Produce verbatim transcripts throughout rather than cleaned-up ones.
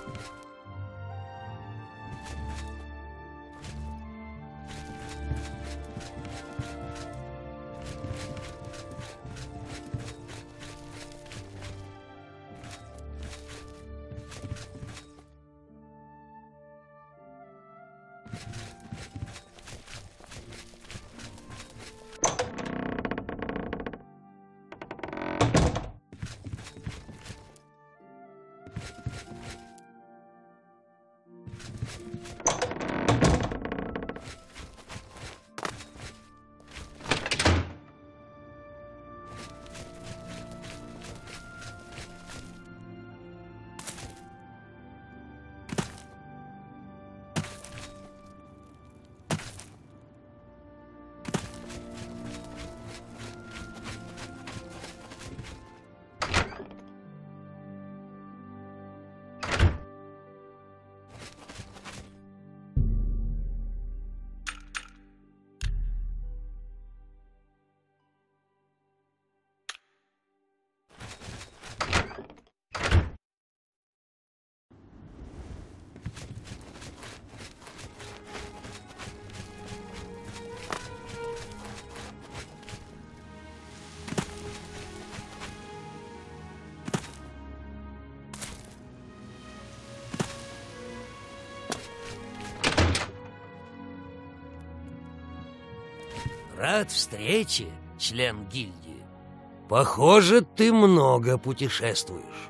Рад встрече, член гильдии. Похоже, ты много путешествуешь.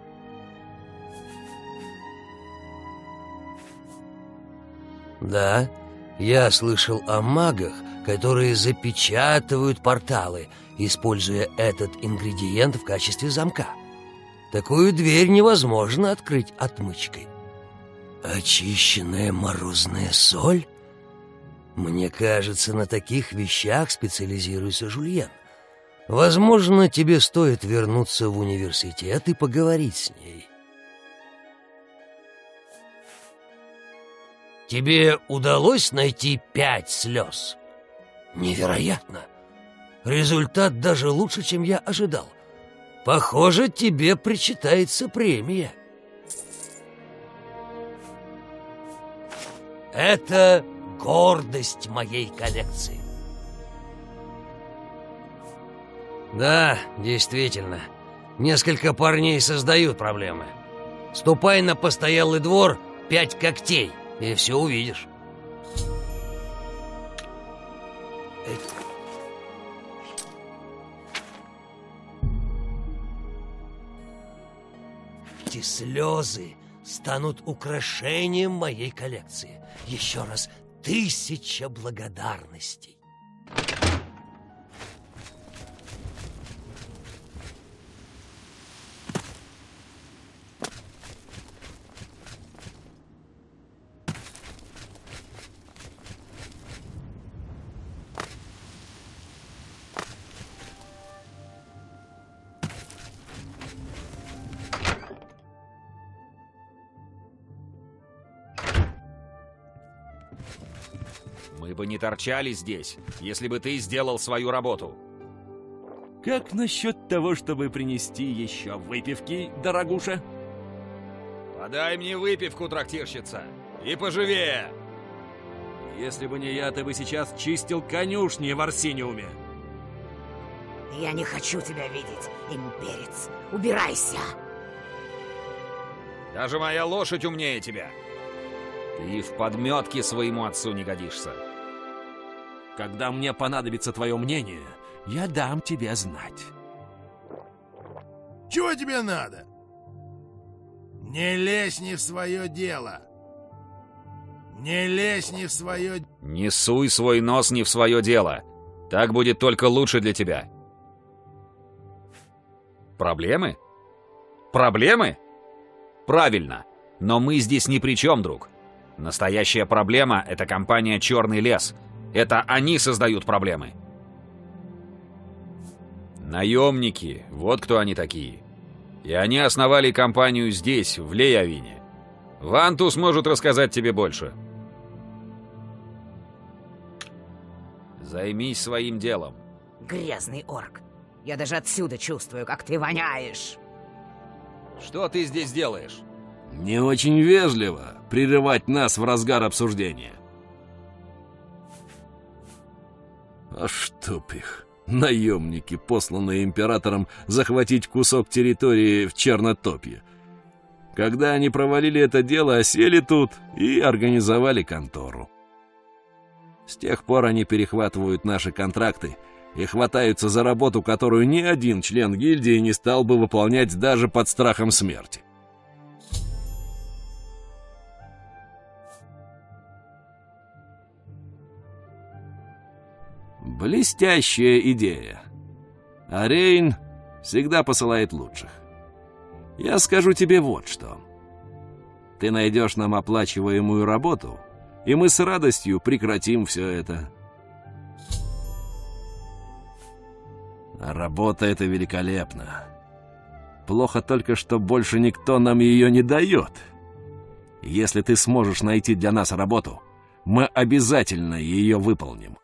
Да, я слышал о магах, которые запечатывают порталы, используя этот ингредиент в качестве замка. Такую дверь невозможно открыть отмычкой. Очищенная морозная соль? Мне кажется, на таких вещах специализируется Жульен. Возможно, тебе стоит вернуться в университет и поговорить с ней. Тебе удалось найти пять слез? Невероятно! Результат даже лучше, чем я ожидал. Похоже, тебе причитается премия. Это гордость моей коллекции. Да, действительно. Несколько парней создают проблемы. Ступай на постоялый двор «Пять когтей» и все увидишь. Эти слезы станут украшением моей коллекции. Еще раз тысяча благодарностей. Мы бы не торчали здесь, если бы ты сделал свою работу. Как насчет того, чтобы принести еще выпивки, дорогуша? Подай мне выпивку, трактирщица, и поживее. Если бы не я, ты бы сейчас чистил конюшни в Арсениуме. Я не хочу тебя видеть, имперец. Убирайся. Даже моя лошадь умнее тебя. Ты в подметке своему отцу не годишься. Когда мне понадобится твое мнение, я дам тебе знать. Чего тебе надо? Не лезь не в свое дело. Не лезь не в свое... Не суй свой нос не в свое дело. Так будет только лучше для тебя. Проблемы? Проблемы? Правильно. Но мы здесь ни при чем, друг. Настоящая проблема — это компания «Черный лес». Это они создают проблемы. Наемники, вот кто они такие. И они основали компанию здесь, в Леявине. Вантус может рассказать тебе больше. Займись своим делом. Грязный орк. Я даже отсюда чувствую, как ты воняешь. Что ты здесь делаешь? Не очень вежливо прерывать нас в разгар обсуждения. А чтоб их, наемники, посланные императором захватить кусок территории в Чернотопье. Когда они провалили это дело, осели тут и организовали контору. С тех пор они перехватывают наши контракты и хватаются за работу, которую ни один член гильдии не стал бы выполнять даже под страхом смерти. Блестящая идея. А Рейн всегда посылает лучших. Я скажу тебе вот что. Ты найдешь нам оплачиваемую работу, и мы с радостью прекратим все это. А работа эта великолепна. Плохо только, что больше никто нам ее не дает. Если ты сможешь найти для нас работу, мы обязательно ее выполним.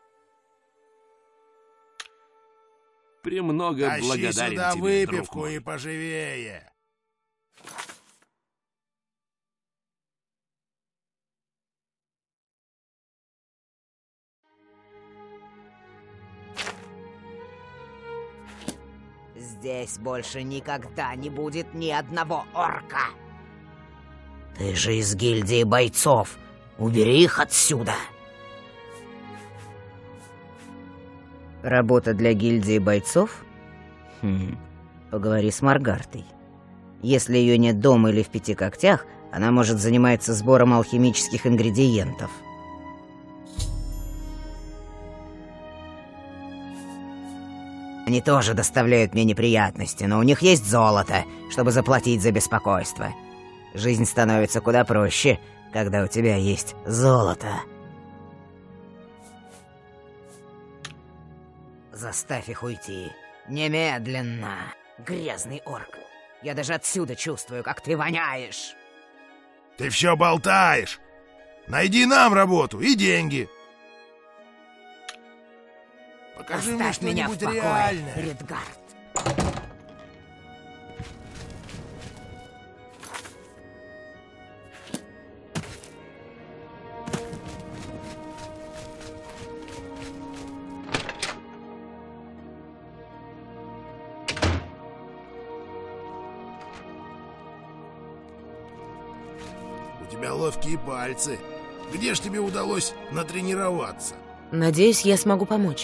Премного Тащи благодарен сюда тебе, выпивку друг мой. и поживее. Здесь больше никогда не будет ни одного орка. Ты же из гильдии бойцов. Убери их отсюда. Работа для гильдии бойцов? Хм, поговори с Маргартой. Если ее нет дома или в Пяти Когтях, она может заниматься сбором алхимических ингредиентов. Они тоже доставляют мне неприятности, но у них есть золото, чтобы заплатить за беспокойство. Жизнь становится куда проще, когда у тебя есть золото. Заставь их уйти. Немедленно. Грязный орк. Я даже отсюда чувствую, как ты воняешь. Ты все болтаешь. Найди нам работу и деньги. Покажи мне Оставь меня в что-нибудь покое, реальное. Редгард. У тебя ловкие пальцы. Где ж тебе удалось натренироваться? Надеюсь, я смогу помочь.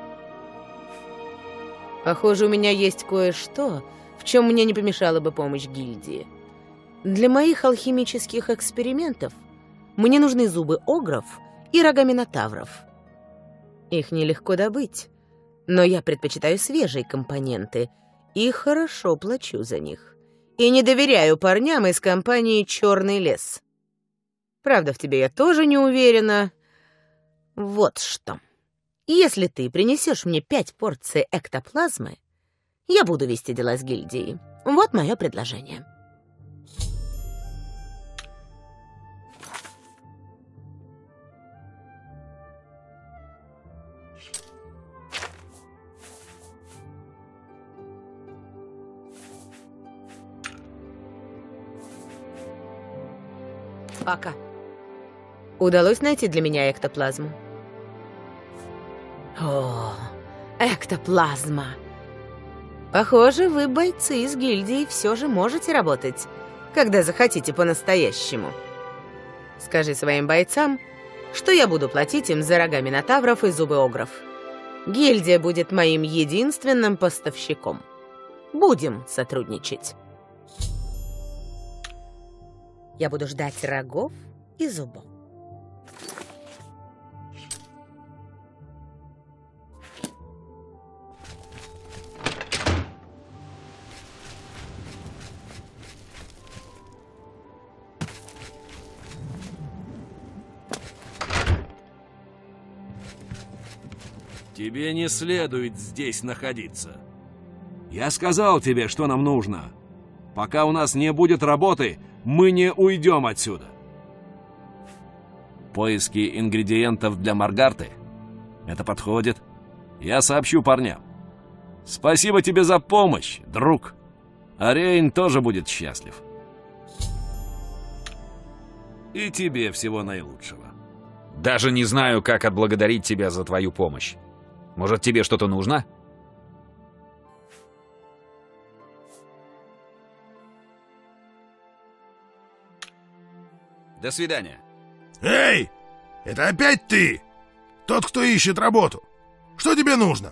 Похоже, у меня есть кое-что, в чем мне не помешала бы помощь гильдии. Для моих алхимических экспериментов мне нужны зубы огров и рога минотавров. Их нелегко добыть, но я предпочитаю свежие компоненты и хорошо плачу за них. И не доверяю парням из компании «Черный лес». Правда, в тебе я тоже не уверена. Вот что. Если ты принесешь мне пять порций эктоплазмы, я буду вести дела с гильдией. Вот мое предложение. Пока. Удалось найти для меня эктоплазму? О, эктоплазма. Похоже, вы, бойцы из гильдии, все же можете работать, когда захотите по-настоящему. Скажи своим бойцам, что я буду платить им за рога минотавров и зубы огров. Гильдия будет моим единственным поставщиком. Будем сотрудничать. Я буду ждать рогов и зубов. Тебе не следует здесь находиться. Я сказал тебе, что нам нужно. Пока у нас не будет работы, мы не уйдем отсюда. Поиски ингредиентов для Маргарты? Это подходит. Я сообщу парням. Спасибо тебе за помощь, друг. А Рейн тоже будет счастлив. И тебе всего наилучшего. Даже не знаю, как отблагодарить тебя за твою помощь. Может, тебе что-то нужно? До свидания. Эй! Это опять ты? Тот, кто ищет работу. Что тебе нужно?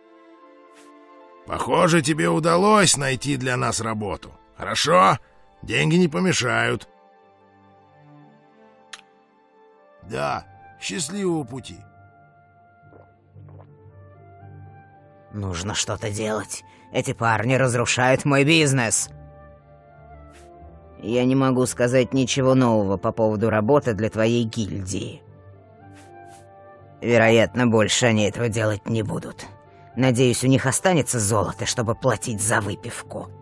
Похоже, тебе удалось найти для нас работу. Хорошо, деньги не помешают. Да, счастливого пути. Нужно что-то делать. Эти парни разрушают мой бизнес. Я не могу сказать ничего нового по поводу работы для твоей гильдии. Вероятно, больше они этого делать не будут. Надеюсь, у них останется золото, чтобы платить за выпивку.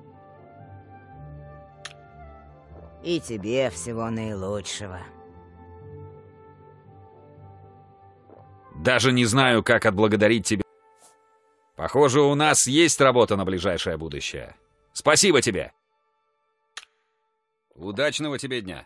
И тебе всего наилучшего. Даже не знаю, как отблагодарить тебя. Похоже, у нас есть работа на ближайшее будущее. Спасибо тебе. Удачного тебе дня.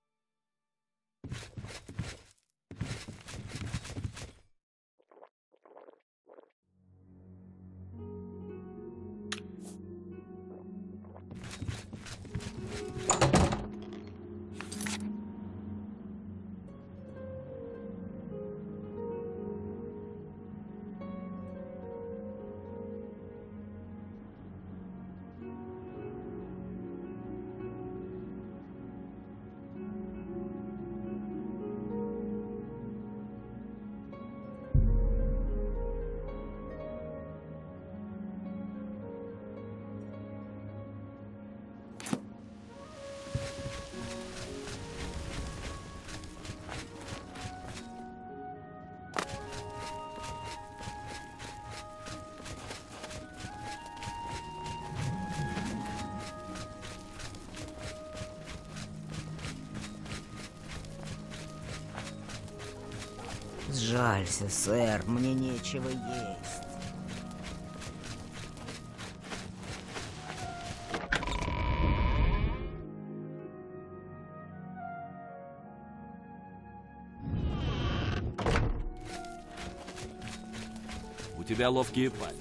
Сжалься, сэр, мне нечего есть. У тебя ловкие пальцы.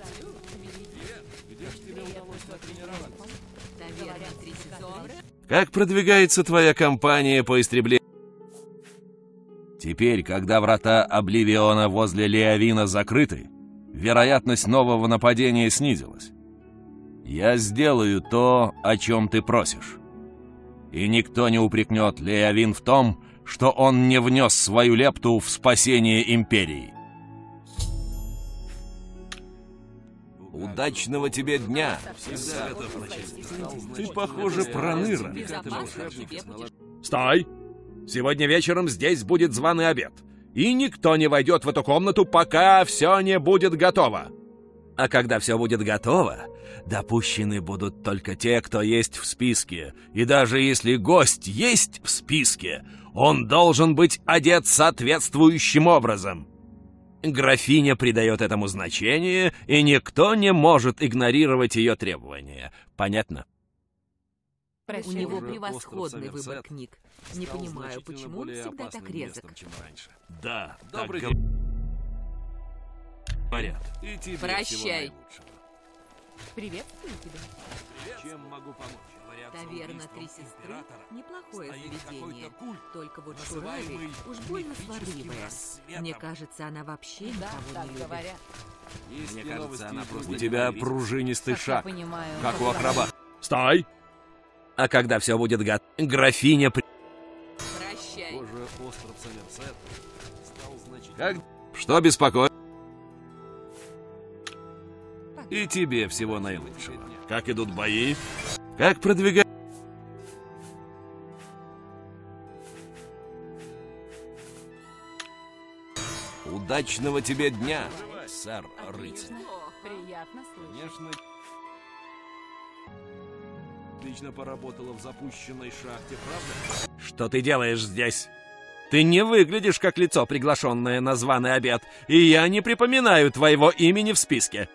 Как продвигается твоя кампания по истреблению? Теперь, когда врата Обливиона возле Леовина закрыты, вероятность нового нападения снизилась. Я сделаю то, о чем ты просишь. И никто не упрекнет Леовин в том, что он не внес свою лепту в спасение Империи. Удачного тебе дня! Ты, похоже, проныра. Стой! Сегодня вечером здесь будет званый обед. И никто не войдет в эту комнату, пока все не будет готово. А когда все будет готово, допущены будут только те, кто есть в списке. И даже если гость есть в списке, он должен быть одет соответствующим образом. Графиня придает этому значение, и никто не может игнорировать ее требования. Понятно? У него превосходный выбор книг. Не понимаю, почему он всегда так резок. Да, Добрый так говорят. И тебе Прощай. всего наилучшего. Приветствую тебя. Чем могу помочь? Таверна «Три сестры» — неплохое стоит заведение. какой-то культ, Только вот называемый Шурали уж больно мифическим сварливая. рассветом. Мне кажется, она вообще никого не любит. Есть Мне ли кажется, новости она из просто У не тебя ненавидит. пружинистый шаг, понимаю. как у акробата. Стой! А когда все будет готово, графиня... при- Прощай. Позже остров Сомерсет стал значительно... Как... Что беспокоит? И тебе всего наилучшего. Как идут бои? Как продвигать? Удачного тебе дня, сэр рыцарь. Приятно слышать. Конечно. Отлично поработала в запущенной шахте, правда? Что ты делаешь здесь? Ты не выглядишь как лицо, приглашенное на званый обед, и я не припоминаю твоего имени в списке.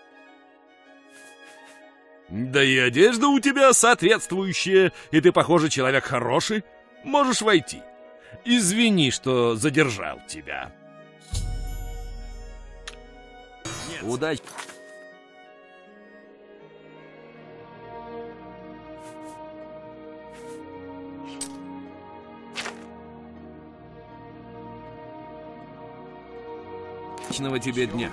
Да и одежда у тебя соответствующая, и ты, похоже, человек хороший. Можешь войти. Извини, что задержал тебя. Удачи. Удачного тебе дня.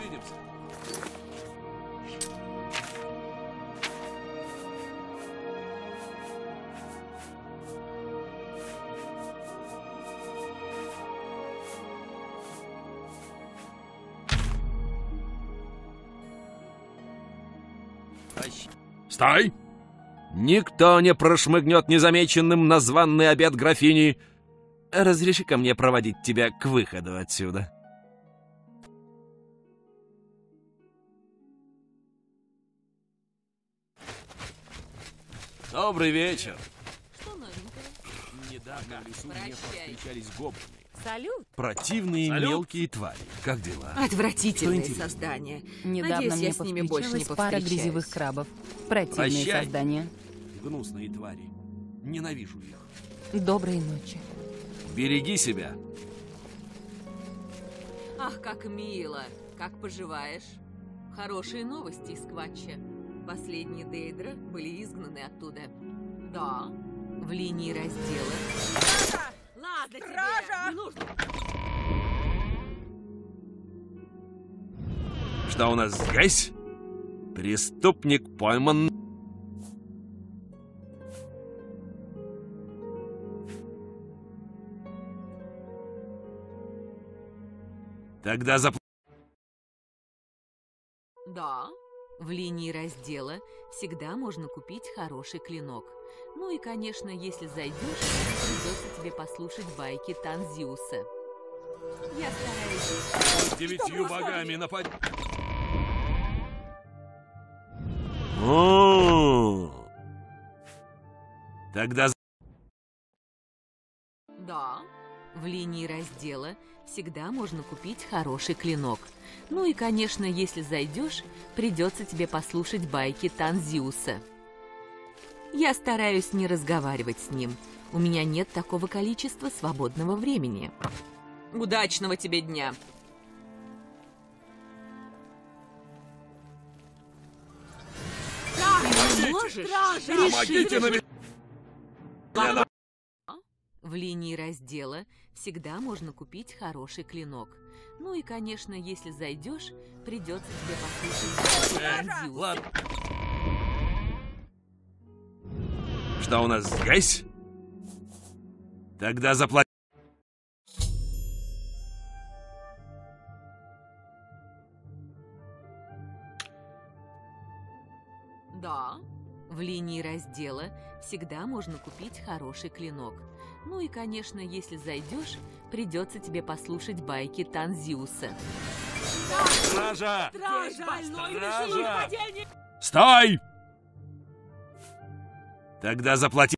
Стой! Никто не прошмыгнет незамеченным на званный обед графини. Разреши-ка мне проводить тебя к выходу отсюда. Добрый вечер. Что новенького? Недавно в лесу мне Прощай. встречались гоблины. Салют. Противные Салют. мелкие твари. Как дела? Отвратительные Что интересно? создания. Недавно Надеюсь, мне я с ними больше не повстречалась пара повстречаюсь. грязевых крабов. Противные Прощай. создания. Гнусные твари. Ненавижу их. Доброй ночи. Береги себя. Ах, как мило. Как поживаешь? Хорошие новости из Кватча. Последние Дейдра были изгнаны оттуда. Да, в линии раздела. Стража! Ладно тебе, не нужно. Что у нас здесь? Преступник пойман. Тогда зап... Да, в линии раздела всегда можно купить хороший клинок. Ну и, конечно, если зайдешь, придется тебе послушать байки Танзиуса. Я стараюсь... Девятью богами напад... Тогда... за- Да, в линии раздела всегда можно купить хороший клинок. Ну и, конечно, если зайдешь, придется тебе послушать байки Танзиуса. Я стараюсь не разговаривать с ним. У меня нет такого количества свободного времени. Удачного тебе дня! Ты не можешь решить... В линии раздела всегда можно купить хороший клинок. Ну и, конечно, если зайдешь, придется тебе послушать Танзиуса. Ладно. Что у нас здесь? Тогда заплати. Да, в линии раздела всегда можно купить хороший клинок. Ну и, конечно, если зайдешь, придется тебе послушать байки Танзиуса. Стража! Стража! Стража! Стой! Тогда заплати.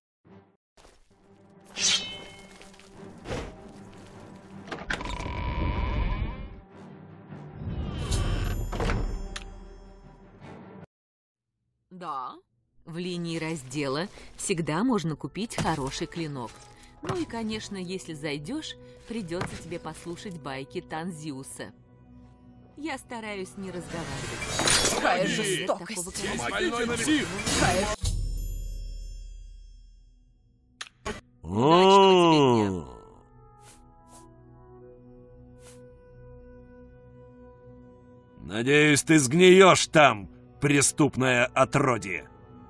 Да, в линии раздела всегда можно купить хороший клинок. Ну и, конечно, если зайдешь, придется тебе послушать байки Танзиуса. Я стараюсь не разговаривать. Какая Нет жестокость. такого количества. Больной псих! Удачного тебе дня. Надеюсь, ты сгниешь там, преступное отродье.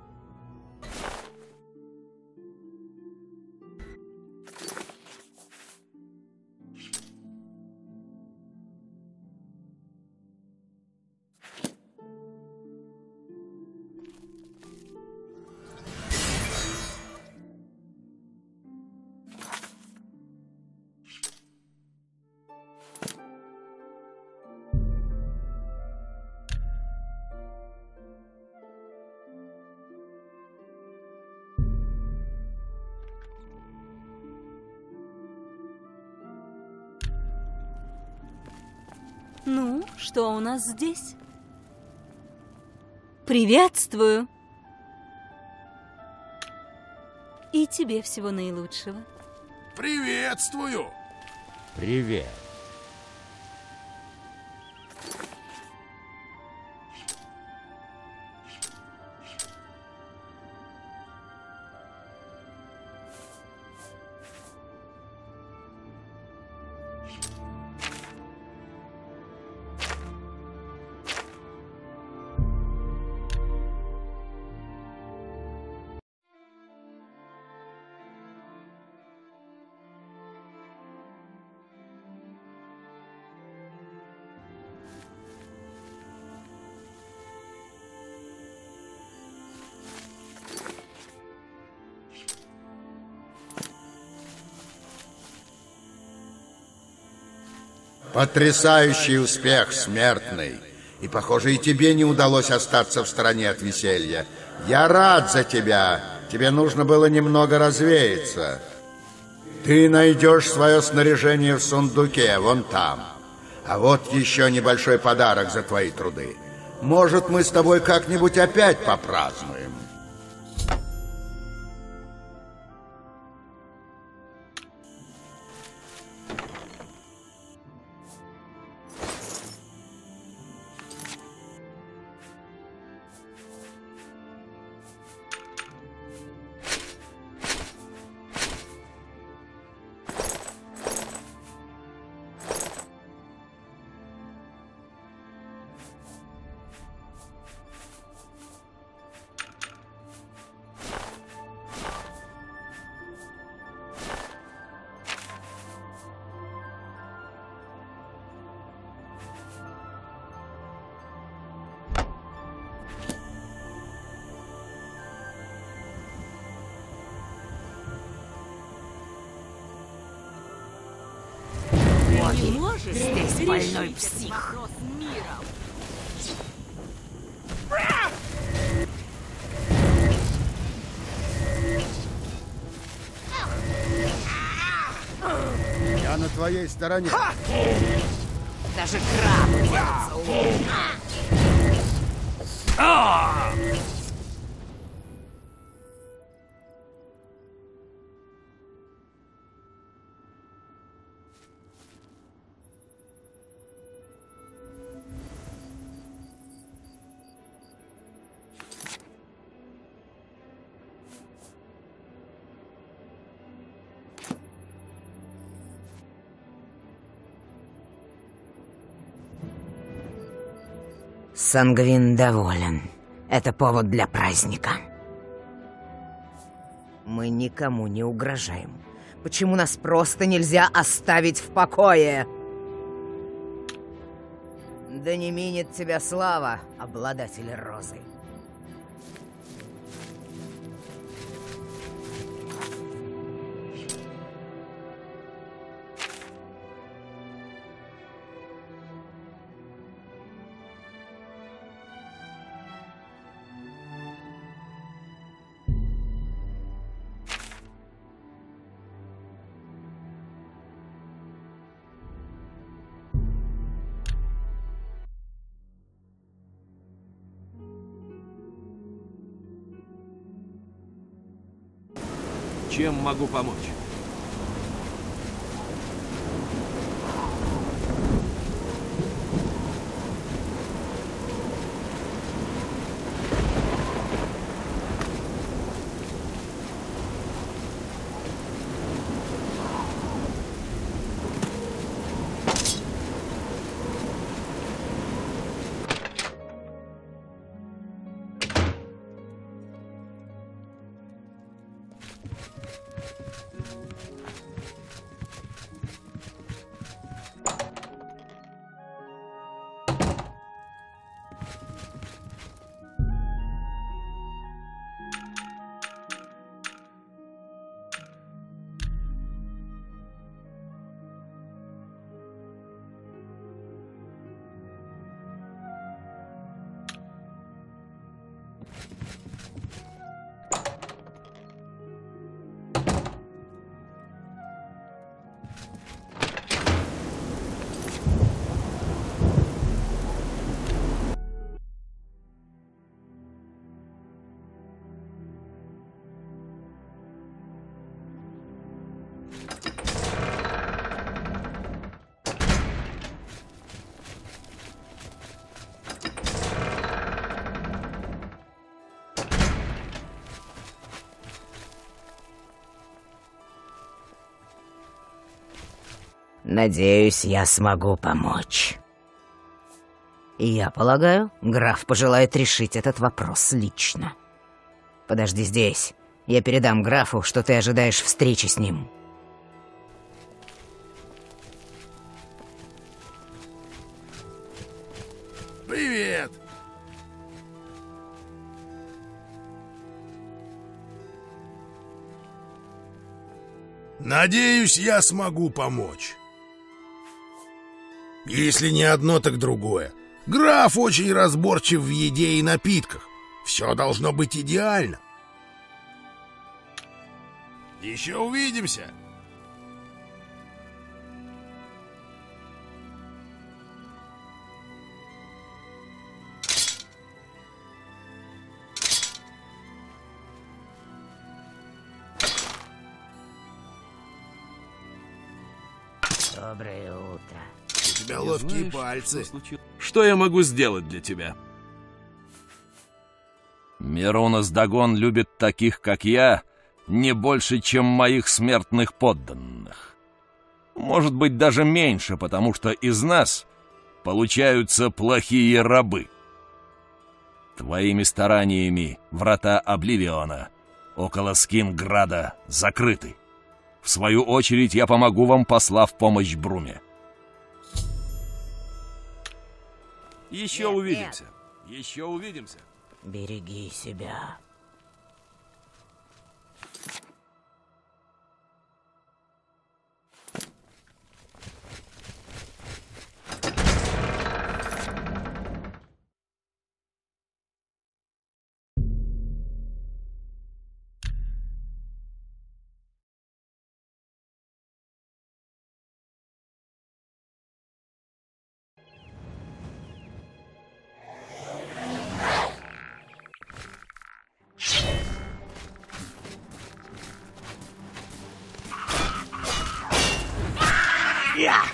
Ну, что у нас здесь? Приветствую! И тебе всего наилучшего. Приветствую! Привет. Потрясающий успех, смертный. И, похоже, и тебе не удалось остаться в стороне от веселья. Я рад за тебя. Тебе нужно было немного развеяться. Ты найдешь свое снаряжение в сундуке, вон там. А вот еще небольшой подарок за твои труды. Может, мы с тобой как-нибудь опять попразднуем? Здесь больной псих. Я на твоей стороне. Даже краб делается умным. Сангвин доволен. Это повод для праздника. Мы никому не угрожаем. Почему нас просто нельзя оставить в покое? Да не минет тебя слава, обладатель розы. Чем могу помочь? Надеюсь, я смогу помочь. И я полагаю, граф пожелает решить этот вопрос лично. Подожди здесь. Я передам графу, что ты ожидаешь встречи с ним. Привет! Надеюсь, я смогу помочь. Если не одно, так другое. Граф очень разборчив в еде и напитках. Все должно быть идеально. Еще увидимся. Доброе утро. У тебя ловкие пальцы. Что я могу сделать для тебя? Миронос Дагон любит таких, как я, не больше, чем моих смертных подданных. Может быть, даже меньше, потому что из нас получаются плохие рабы. Твоими стараниями врата Обливиона около Скинграда закрыты. В свою очередь я помогу вам, послав помощь Бруме. Еще Нет, увидимся. Нет. Еще увидимся. Береги себя. Я!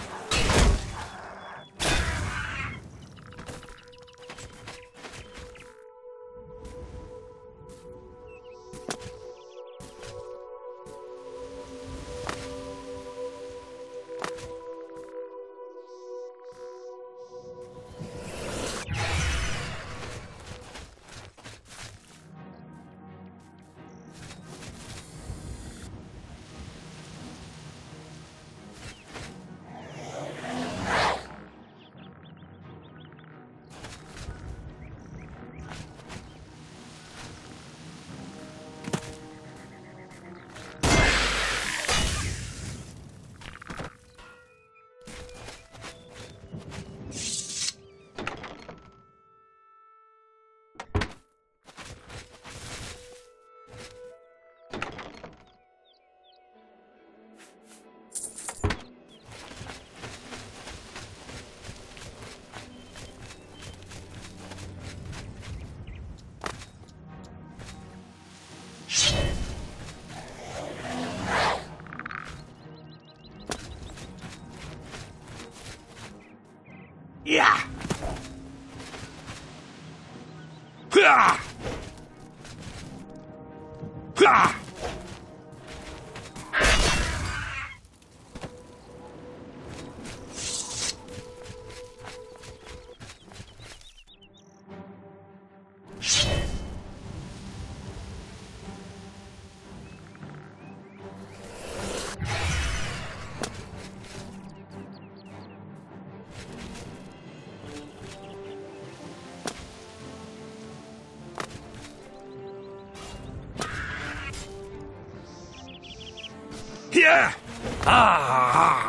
Я! Ха! Ха! Я! А-а-а!